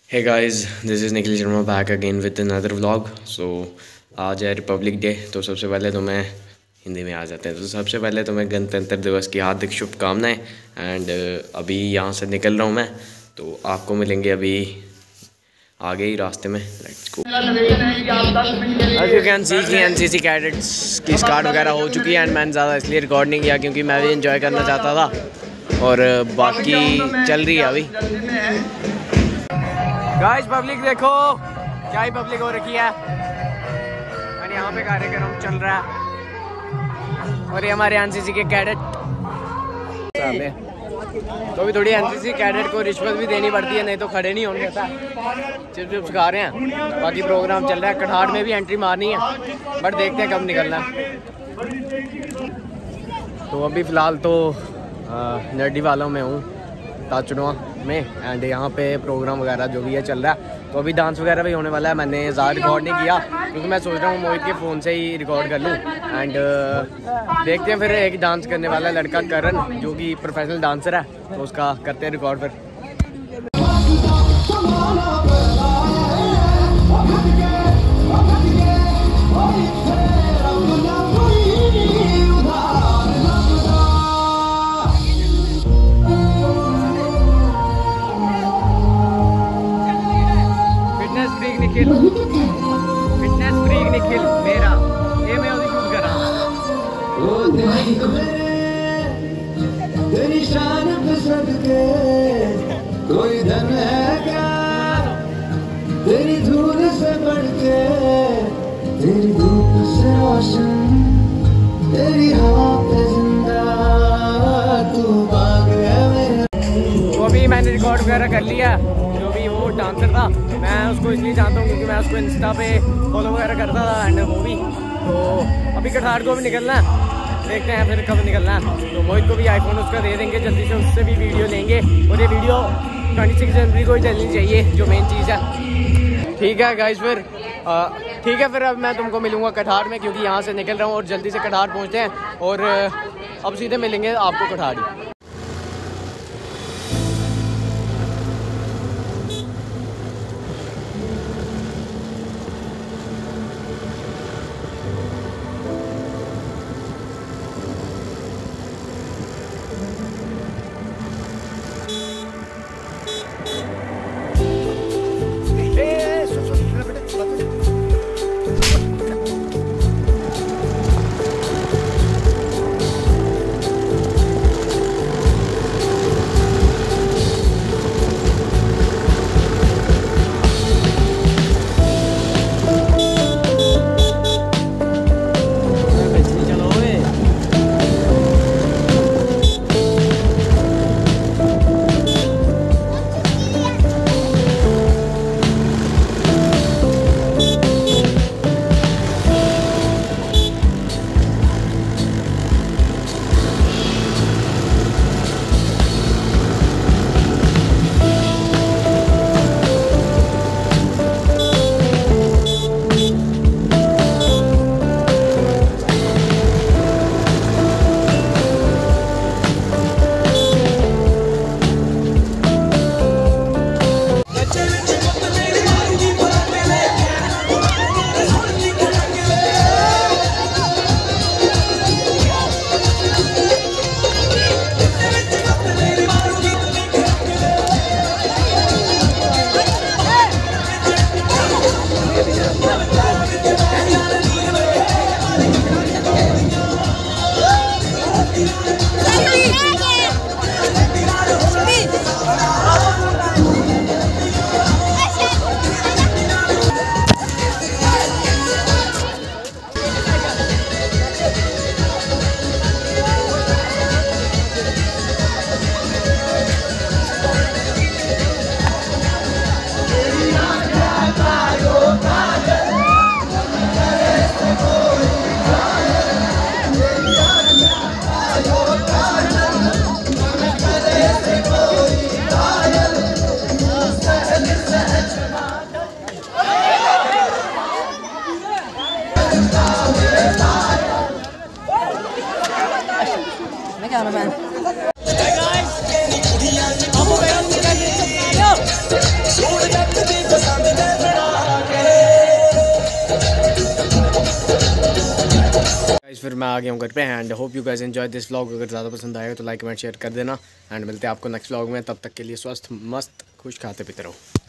Hey guys, this is Nikhil Sharma back again with another vlog. So आज है Republic day. तो सबसे पहले तो मैं हिंदी में आ जाते हैं। तो सबसे पहले तो मैं गणतंत्र दिवस की हार्दिक शुभकामनाएं। एंड अभी यहाँ से निकल रहा हूँ मैं, तो आपको मिलेंगे अभी आगे ही रास्ते में। Let's go. As you can see कि एनसीसी कैडेट्स की स्टार्ट वगैरह हो चुकी है। एंड मैंने ज़्यादा इसलिए रिकॉर्ड नहीं किया क्योंकि मैं भी इंजॉय करना चाहता था, और बाकी चल रही है अभी। गाइस पब्लिक देखो, क्या ही पब्लिक हो रखी है। और यहाँ पे कार्यक्रम चल रहा है, और ये हमारे एनसीसी के कैडेट सामने। तो भी थोड़ी एनसीसी कैडेट को रिश्वत भी देनी पड़ती है, नहीं तो खड़े नहीं होने देता। सिर्फ सिखा रहे हैं, बाकी प्रोग्राम चल रहा है। कठाड़ में भी एंट्री मारनी है, बट देखते हैं कब निकलना है। तो अभी फ़िलहाल तो नड्डी वालों में हूँ, ताचुनवा में। एंड यहाँ पे प्रोग्राम वगैरह जो भी है चल रहा है। तो अभी डांस वगैरह भी होने वाला है। मैंने ज़्यादा रिकॉर्ड नहीं किया क्योंकि मैं सोच रहा हूँ मोहित के फ़ोन से ही रिकॉर्ड कर लूँ। एंड देखते हैं फिर। एक डांस करने वाला लड़का करण, जो कि प्रोफेशनल डांसर है, तो उसका करते हैं रिकॉर्ड फिर। फिटनेस फ्रीक निखिल मेरा, ये मैं उसे शूट कर रहा हूँ। तेरी शान पे सदके कोई धन है क्या, तेरी धूल से बढ़ के, तेरी धूप से रोशन, तेरी हवा पे जिंदा तू भाग है मेरा। तो अभी मैंने रिकॉर्ड वगैरह कर लिया। जो भी वो डांसर था, मैं उसको इसलिए जानता हूँ क्योंकि मैं उसको इंस्टा पे फॉलो वगैरह करता था। एंड वो भी तो अभी कठाड़ को भी निकलना है, देखते हैं फिर कब निकलना है। तो मोहित को भी आईफोन उसका दे देंगे जल्दी से, उससे भी वीडियो लेंगे। और ये वीडियो 26 जनवरी को ही चलनी चाहिए, जो मेन चीज़ है। ठीक है गाइस, फिर ठीक है फिर अब मैं तुमको मिलूँगा कठाड़ में, क्योंकि यहाँ से निकल रहा हूँ और जल्दी से कठाड़ पहुँचते हैं। और अब सीधे मिलेंगे आपको कठाड़। फिर मैं आ गया हूँ घर पे। And hope you guys enjoy this vlog. अगर ज़्यादा पसंद आएगा तो लाइक कमेंट शेयर कर देना। एंड मिलते हैं आपको नेक्स्ट व्लॉग में, तब तक के लिए स्वस्थ मस्त खुश खाते पीते रहो।